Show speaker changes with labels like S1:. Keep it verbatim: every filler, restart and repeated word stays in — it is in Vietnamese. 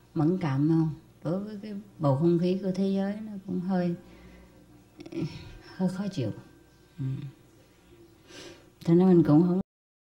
S1: mẫn cảm không, đối với cái bầu không khí của thế giới nó cũng hơi hơi khó chịu. Ừ. Cho nên mình cũng không